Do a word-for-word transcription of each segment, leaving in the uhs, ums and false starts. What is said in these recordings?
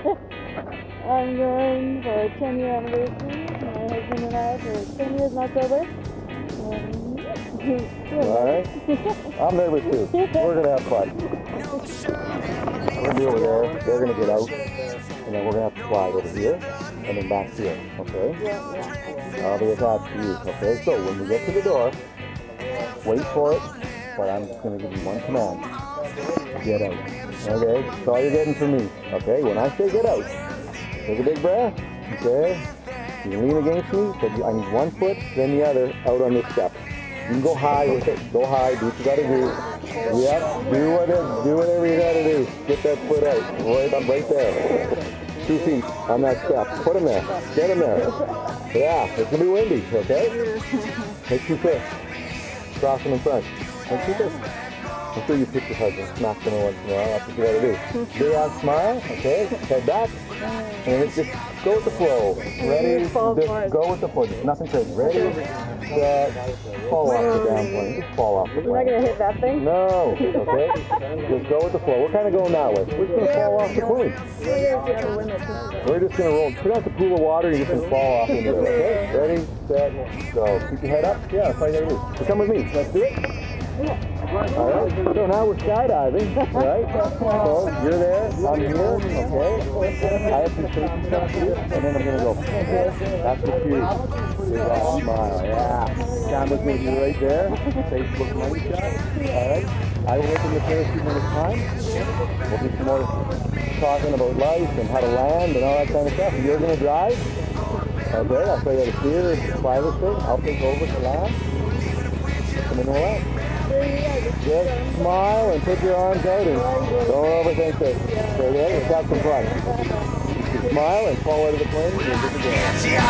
I'm going for a ten year anniversary. My husband and I for ten years in October. Um, Alright. I'm nervous too. We're going to have fun. We're going to be over there. They're going to get out. And then we're going to have to fly over here. And then back here. Okay? Yeah, yeah. I'll be attached to you. Okay? So when we get to the door, wait for it. But I'm just going to give you one command. Get out. Okay? That's all you're getting from me. Okay? When I say get out, take a big breath. Okay? You can lean against me, but I need one foot, then the other, out on this step. You can go high with it. Go high. Do what you got to do. Yep. Do whatever, do whatever you got to do. Get that foot out. Right up, right there. Two feet on that step. Put them there. Get them there. Yeah. It's gonna be windy. Okay. Take two fists. Cross them in front. Take two fists. Make sure you pitch your husband. Smack them once in a while. That's what you got to do. Big ass smile. Okay. Head back. And it's just go with the flow. Ready? Just go with the flow. Just nothing crazy. Ready? Set. Fall off the damn plane. Just fall off the plane. You're not going to hit that thing? No. Okay? Just go with the flow. We're kind of going that way. We're just going to fall off the plane. We're just going to roll. Put out the pool of water and you're just going to fall off into it. Okay? Ready? Set. Go. Keep your head up. Yeah, that's all you got to do. So come with me. Let's do it. Alright, so now we're skydiving, right? So you're there, I'm here, okay? I have some safety stuff here, and then I'm going to go. That's the cue. Big ass smile, yeah. Camera's going to be right there. Facebook money shot, alright? I will open the parachute when it's time. We'll do some more talking about life and how to land and all that kind of stuff. You're going to drive, okay? I'll show you how to steer and fly this thing. I'll take over to land. And then we'll land. Just smile and put your arms out and don't overthink this. So yeah, let's have some fun. Just smile and fall out of the plane and you'll get the game.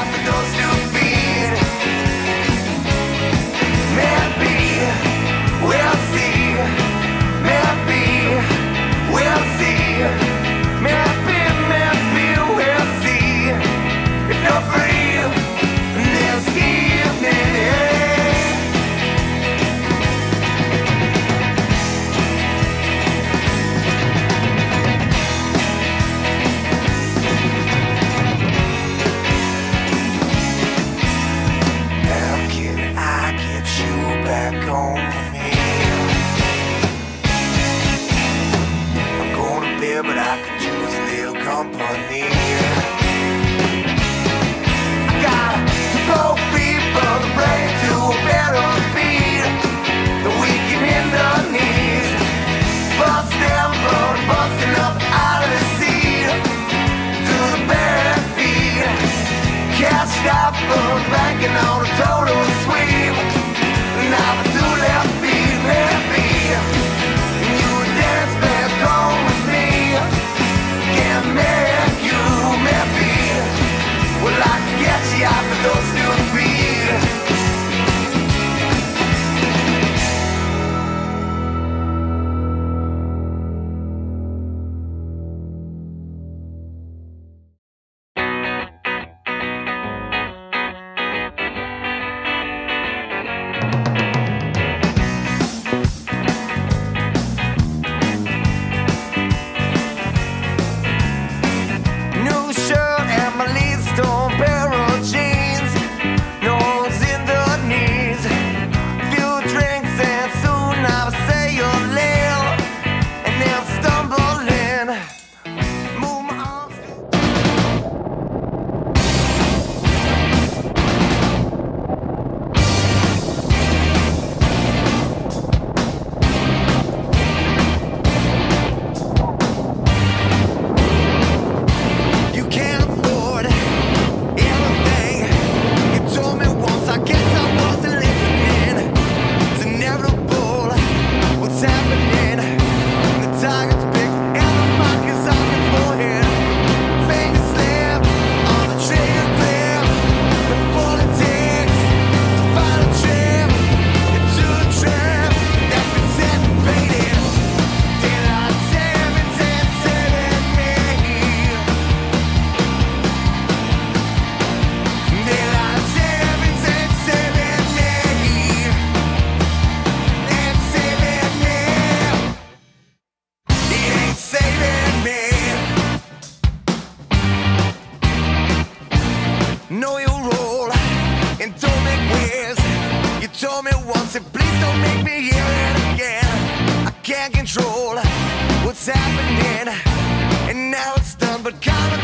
Maybe we'll see. Maybe we'll see. Maybe, maybe we'll see. If you're free this evening. Back on happening, and now it's done, but karma